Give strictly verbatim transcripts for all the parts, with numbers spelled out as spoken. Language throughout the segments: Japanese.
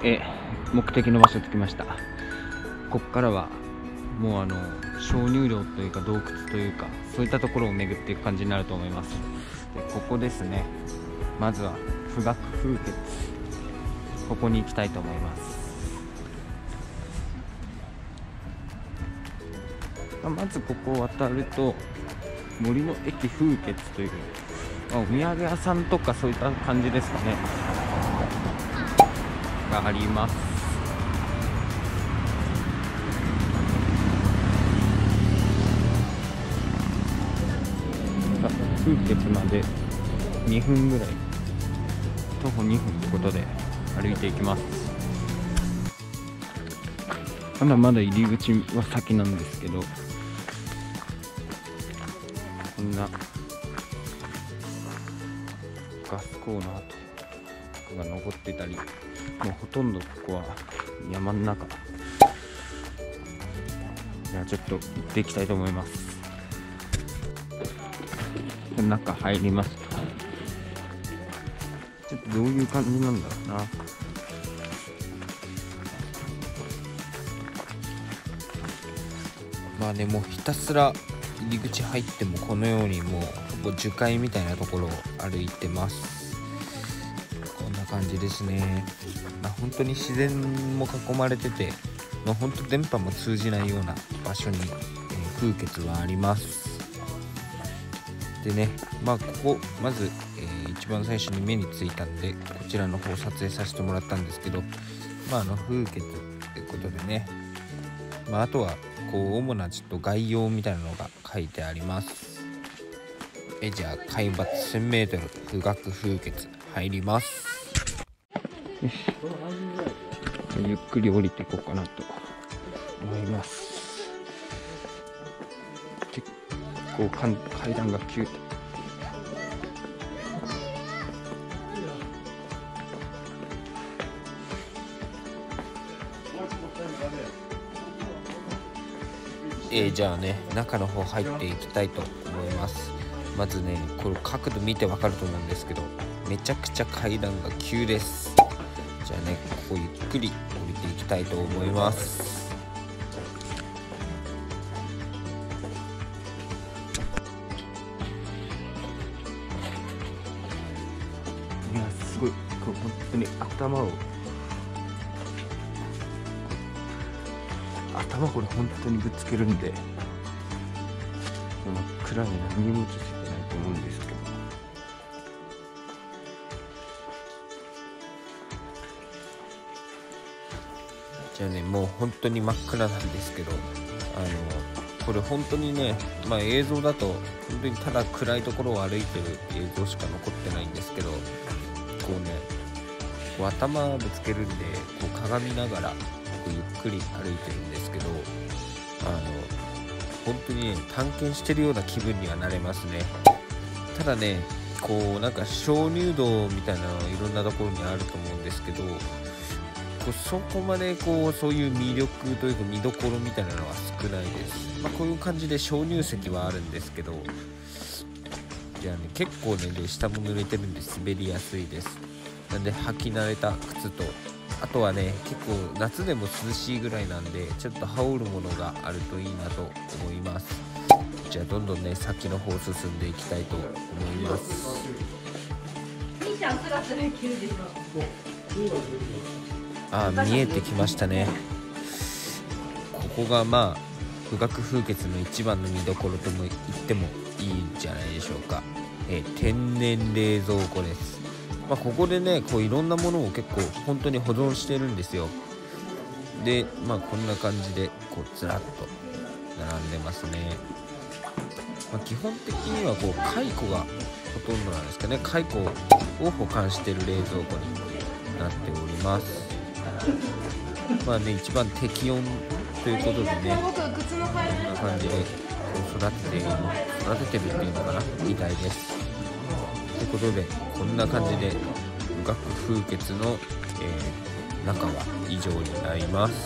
え目的の場所着きました。ここからはもうあの鍾乳洞というか洞窟というかそういったところを巡っていく感じになると思います。でここですね。まずは富岳風穴、ここに行きたいと思います。まずここを渡ると森の駅風穴というお土産屋さんとかそういった感じですかねがあります。風穴までにふんぐらい、徒歩にふんということで歩いていきます。まだまだ入り口は先なんですけど、こんなガスコーナーとかが残ってたり、もうほとんどここは山の中。じゃあちょっと行っていきたいと思います。中入りますと、ちょっとどういう感じなんだろうな。まあね、もうひたすら入り口入ってもこのようにもうほぼ樹海みたいなところを歩いてます。こんな感じですね。まあ、本当に自然も囲まれてて、まあ、本当電波も通じないような場所に、えー、風穴はあります。でね、まあここまず、えー、一番最初に目についたんでこちらの方を撮影させてもらったんですけど、まああの風穴ということでね、まああとはこう主なちょっと概要みたいなのが書いてあります。えじゃあ海抜せんメートル富岳風穴入ります。よし、ゆっくり降りていこうかなと思います。結構階段が急。えー、じゃあね中の方入っていきたいと思います。まずねこれ角度見てわかると思うんですけど、めちゃくちゃ階段が急です。じゃあねここゆっくり降りていきたいと思います。いやすごい、これ本当に頭を頭これ本当にぶつけるんで、真っ暗に何も映せてないと思うんですけど、じゃあねもう本当に真っ暗なんですけど、あのこれ本当にね、まあ映像だと本当にただ暗いところを歩いてる映像しか残ってないんですけど、こうねこう頭ぶつけるんでこう鏡ながらゆっくり歩いてるんですけど、あの本当にね探検してるような気分にはなれますね。ただねこうなんか鍾乳洞みたいなのはいろんなところにあると思うんですけど、こうそこまでこうそういう魅力というか見どころみたいなのは少ないです。まあ、こういう感じで鍾乳石はあるんですけど、じゃあね結構ねで下も濡れてるんで滑りやすいです。なんで履き慣れた靴と、あとはね結構夏でも涼しいぐらいなんでちょっと羽織るものがあるといいなと思います。じゃあどんどんね先の方進んでいきたいと思います。あー見えてきましたね。ここがまあ富岳風穴の一番の見どころとも言ってもいいんじゃないでしょうか。えー、天然冷蔵庫です。まあ、ここでねこういろんなものを結構本当に保存してるんですよ。でまあこんな感じでこうずらっと並んでますね。まあ、基本的にはこう蚕がほとんどなんですかね。蚕を保管してる冷蔵庫になっております。まあね一番適温ということでねこんな感じでこう育てている育ててるっていうのかなみたいです。ということでこんな感じで富岳風穴の、えー、中は以上になります。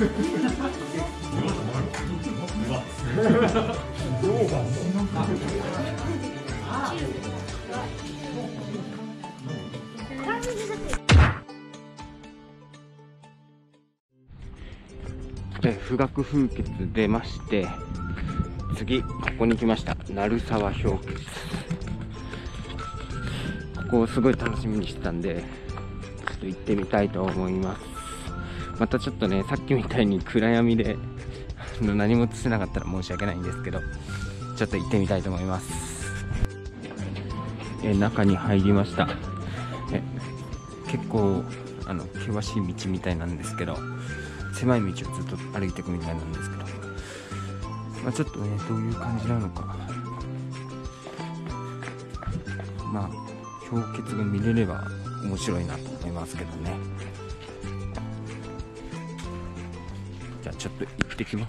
で、富岳風穴出まして、次ここに来ました。鳴沢氷穴。ここをすごい楽しみにしてたんで、ちょっと行ってみたいと思います。またちょっとね、さっきみたいに暗闇で何も映せなかったら申し訳ないんですけど、ちょっと行ってみたいと思います。え中に入りました。え結構あの険しい道みたいなんですけど、狭い道をずっと歩いていくみたいなんですけど、まあ、ちょっとねどういう感じなのか、まあ氷穴が見れれば面白いなと思いますけどね。じゃあちょっと行ってきます。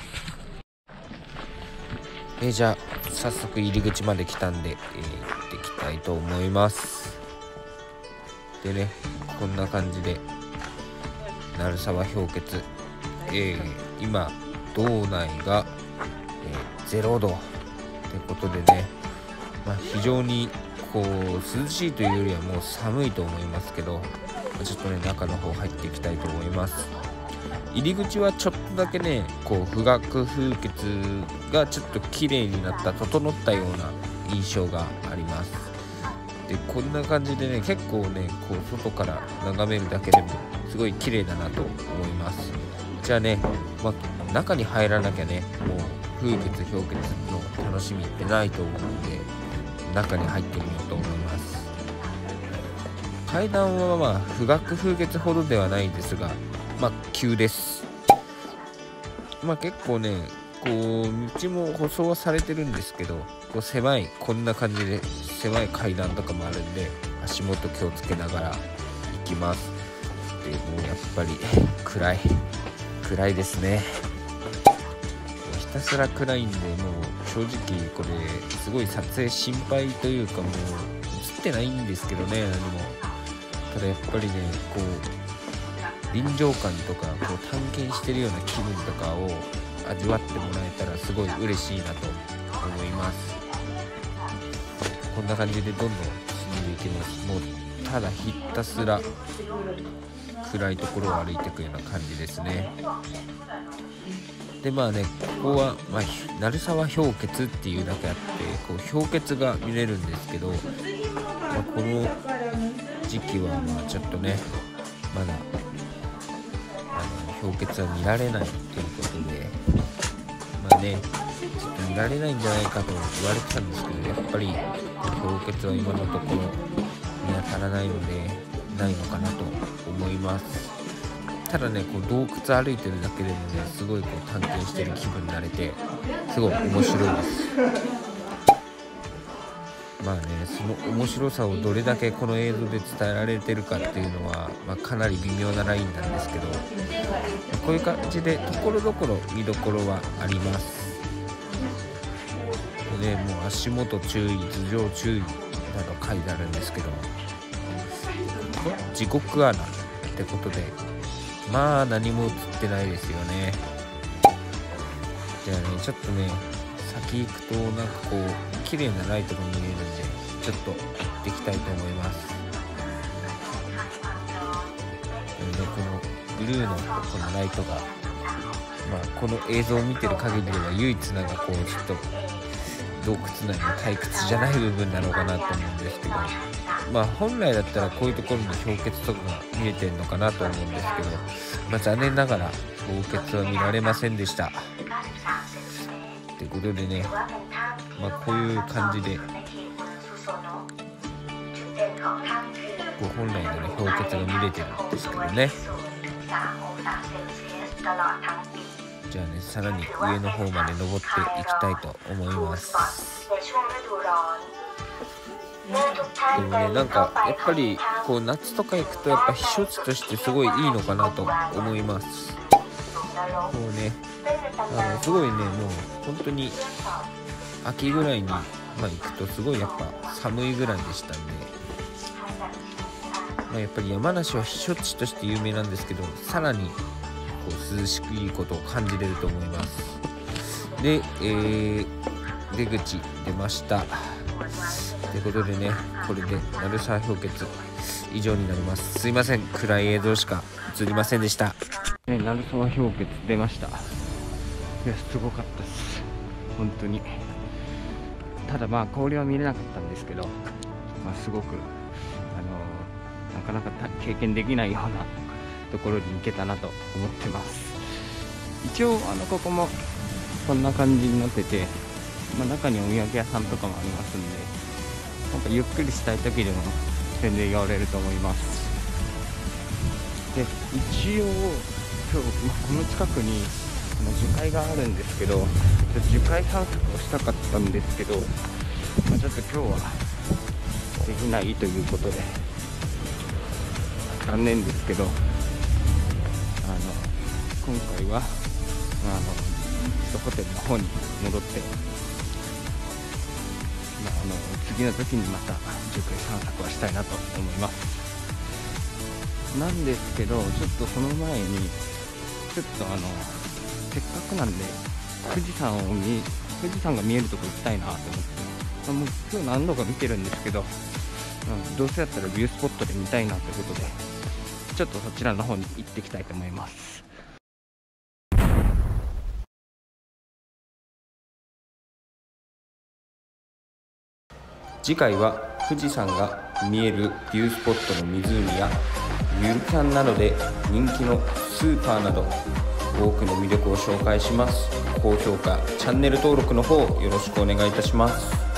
えー、じゃあ早速入り口まで来たんで、えー、行ってきたいと思います。でね、こんな感じで鳴沢氷穴、えー、今道内が、えー、ゼロどってことでね、まあ、非常にこう涼しいというよりはもう寒いと思いますけど、ちょっとね中の方入っていきたいと思います。入り口はちょっとだけね、こう富岳風穴がちょっと綺麗になった整ったような印象があります。でこんな感じでね、結構ねこう外から眺めるだけでもすごい綺麗だなと思います。じゃあね、まあ、中に入らなきゃね、もう風穴氷穴の楽しみってないと思うので、中に入ってみようと思います。階段はまあ富岳風穴ほどではないですが、まあ急です。まあ結構ねこう道も舗装はされてるんですけど、こう狭いこんな感じで狭い階段とかもあるんで、足元気をつけながら行きます。でもうやっぱり暗い暗いですね。ひたすら暗いんで、もう正直これすごい撮影心配というか、もう映ってないんですけどね、何も。ただやっぱりねこう臨場感とかこう探検してるような気分とかを味わってもらえたらすごい嬉しいなと思います。こんな感じでどんどん進んでいきます。もうただひたすら暗いところを歩いていくような感じですね。でまあね、ここは、まあ、鳴沢氷穴っていうだけあって、こう氷穴が見れるんですけど、まあ、この時期はまあちょっとねまだあの氷穴は見られないということで、まあねちょっと見られないんじゃないかと言われてたんですけど、やっぱり氷穴は今のところ見当たらないのでないのかなと思います。ただねこう洞窟歩いてるだけでもねすごいこう探検してる気分になれてすごい面白いです。まあねその面白さをどれだけこの映像で伝えられてるかっていうのは、まあ、かなり微妙なラインなんですけど、こういう感じでところどころ見どころはあります。でねもう足元注意、頭上注意など書いてあるんですけど、地獄穴ってことでまあ何も映ってないですよね。じゃあねちょっとね先行くとなんかこう綺麗なライトが見えるんで、ちょっと行ってきたいと思います。でね、このブルーのこのライトが、まあ、この映像を見てる限りでは唯一なんかこうちょっと洞窟内の退屈じゃない部分なのかなと思うんですけど、まあ本来だったらこういうところの氷穴とかが見えてるのかなと思うんですけど、まあ、残念ながら氷穴は見られませんでした。ということでね、まあ、こういう感じでこう本来の、ね、氷穴が見れてるんですけどね。じゃあねさらに上の方まで登っていきたいと思います。でもねなんかやっぱりこう夏とか行くとやっぱ避暑地としてすごいいいのかなと思います。こうねあのすごいねもう本当に秋ぐらいに、まあ、行くとすごいやっぱ寒いぐらいでしたんで、まあ、やっぱり山梨は避暑地として有名なんですけど、さらにこう涼しくいいことを感じれると思います。で、えー、出口出ましたということでね、これで鳴沢氷穴以上になります。すいません、暗い映像しか映りませんでした。ね、鳴沢氷穴出ました。いや、すごかったです本当に。ただまあ氷は見れなかったんですけど、まあ、すごくあのー、なかなか経験できないようなところに行けたなと思ってます。一応あのここもこんな感じになってて、まあ、中にお土産屋さんとかもありますんで、なんかゆっくりしたい時でも全然寄れると思います。で、一応今日、まあ、この近くにあの樹海があるんですけど、樹海散策をしたかったんですけど、まあ、ちょっと今日はできないということで残念ですけど、あの今回はあのホテルの方に戻って、まあ、あの次の時にまた樹海散策はしたいなと思います。なんですけど、ちょっとその前にちょっとあのせっかくなんで富士山を見富士山が見えるとこ行きたいなと思って、まあ、もう今日何度か見てるんですけど、うん、どうせやったらビュースポットで見たいなということで、ちょっとそちらの方に行ってきたいと思います。次回は富士山が見えるビュースポットの湖やゆるキャンなどで人気のスーパーなど多くの魅力を紹介します。高評価、チャンネル登録の方よろしくお願いいたします。